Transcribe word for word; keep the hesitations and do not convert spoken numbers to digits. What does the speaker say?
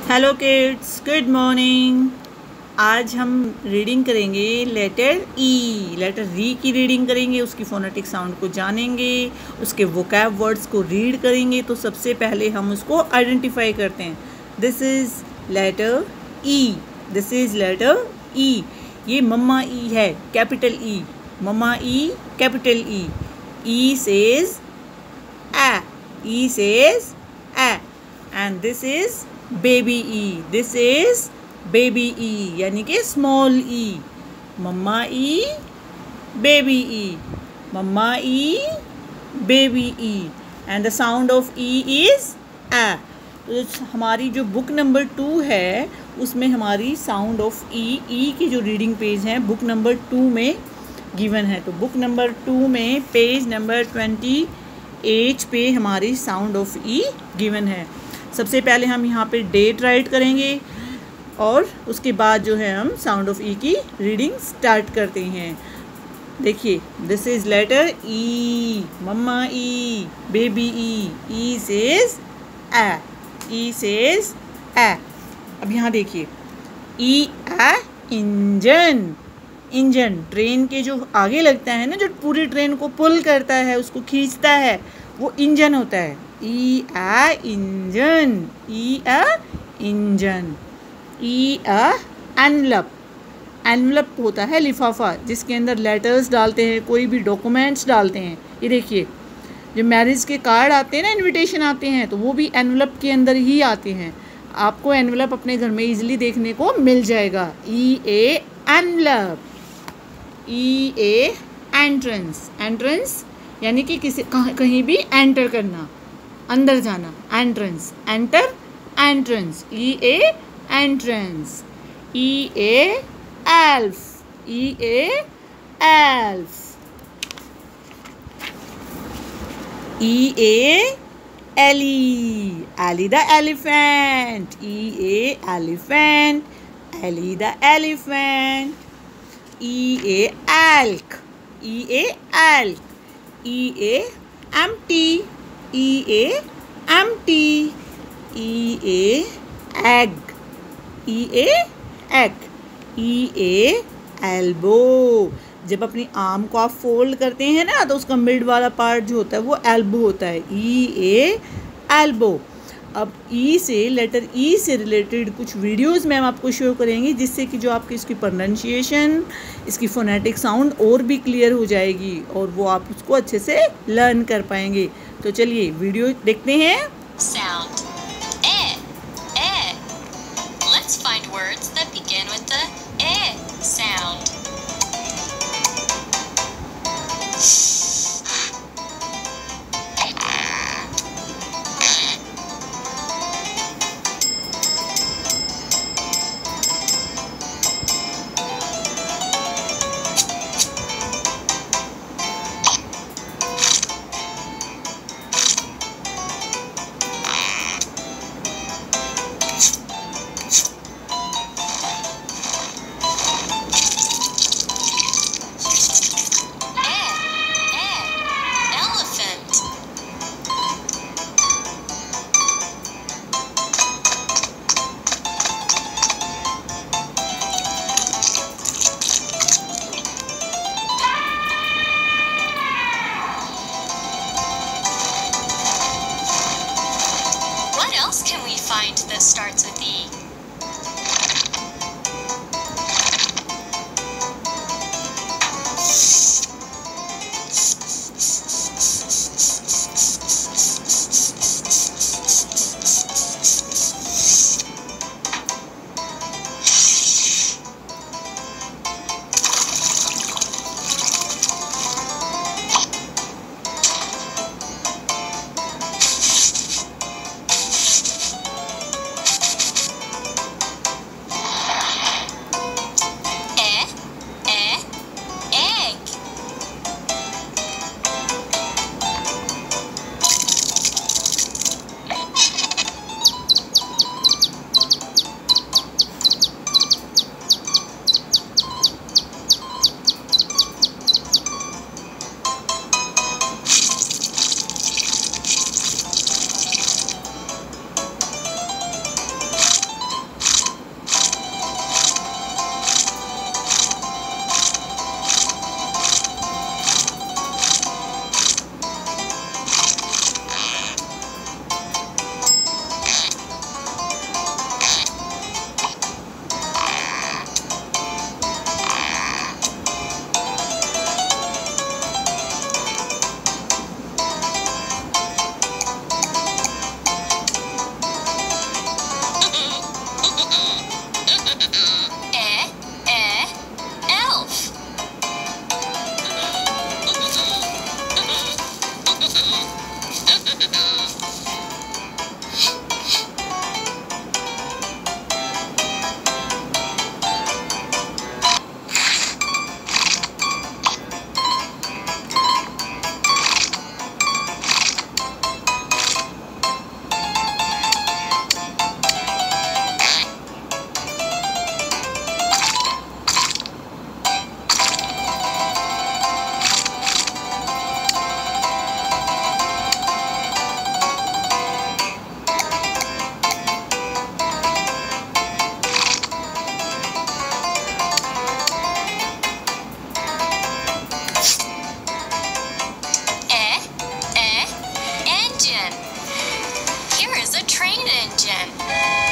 Hello kids, good morning. आज हम reading करेंगे लेटर ई। लेटर री की रीडिंग करेंगे, उसकी फोनेटिक साउंड को जानेंगे, उसके वोकैब वर्ड्स को रीड करेंगे। तो सबसे पहले हम उसको आइडेंटिफाई करते हैं। This is letter E. This is letter E. ये मम्मा ई है, capital E. Mama E, capital E. E says eh. E says eh. And this is baby E. This is baby E यानी कि small E. Mama E, baby E. Mama E, baby E. And the sound of E is eh. तो हमारी जो book number to है उसमें हमारी sound of E E की जो रीडिंग पेज है बुक नंबर टू में गिवन है। तो बुक नंबर टू में पेज नंबर ट्वेंटी एट पे हमारी साउंड ऑफ ई गिवन है। सबसे पहले हम यहाँ पे डेट राइट करेंगे और उसके बाद जो है हम साउंड ऑफ ई की रीडिंग स्टार्ट करते हैं। देखिए, this is letter E. Mama E, baby E. E says eh. E says eh. अब यहाँ देखिए, E eh engine. Engine train के जो आगे लगता है ना, जो पूरी ट्रेन को पुल करता है, उसको खींचता है, वो इंजन होता है। E ah engine. E uh engine. E uh envelope. Envelope होता है लिफाफा जिसके अंदर लेटर्स डालते हैं, कोई भी डॉक्यूमेंट्स डालते हैं। ये देखिए, जो मैरिज के कार्ड आते हैं ना, इनविटेशन आते हैं, तो वो भी एनवलप के अंदर ही आते हैं। आपको एनवलप अपने घर में इजीली देखने को मिल जाएगा। E eh envelope. E eh entrance. Entrance यानी कि किसी कहीं भी एंटर करना, अंदर जाना। Entrance, enter, entrance. E eh entrance. E eh elf. E eh elf. E eh Ellie. Ellie the elephant. E eh elephant. Ellie the elephant. E eh elk. E eh elk. E eh empty. E eh empty. E eh egg. E eh egg. E eh elbow. जब अपनी arm को आप fold करते हैं ना, तो उसका mid वाला पार्ट जो होता है वो एल्बो होता है। E eh elbow. अब ई से, लेटर ई से रिलेटेड कुछ वीडियोस मैम आपको शो करेंगी, जिससे कि जो आपकी इसकी प्रोनाउंसिएशन, इसकी फोनेटिक साउंड और भी क्लियर हो जाएगी और वो आप उसको अच्छे से लर्न कर पाएंगे। तो चलिए वीडियो देखते हैं। Sound A A. Let's find words that begin with the A sound. What else can we find that starts with E? train engine.